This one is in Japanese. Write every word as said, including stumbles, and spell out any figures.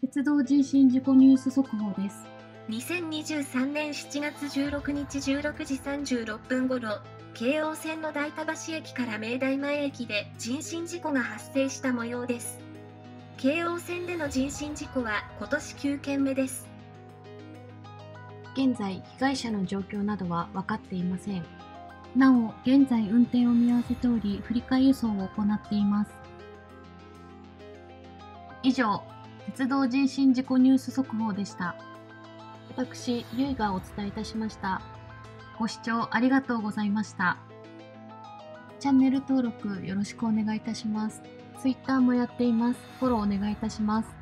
鉄道人身事故ニュース速報です。 にせんにじゅうさんねんしちがつじゅうろくにちじゅうろくじさんじゅうろっぷんごろ、京王線の代田橋駅から明大前駅で人身事故が発生した模様です。京王線での人身事故は今年きゅうけんめです。 現在、被害者の状況などは分かっていません。 なお、現在運転を見合わせており、振り替え輸送を行っています。以上、鉄道人身事故ニュース速報でした。 私、ゆいがお伝えいたしました。 ご視聴ありがとうございました。チャンネル登録よろしくお願いいたします。Twitter もやっています。フォローお願いいたします。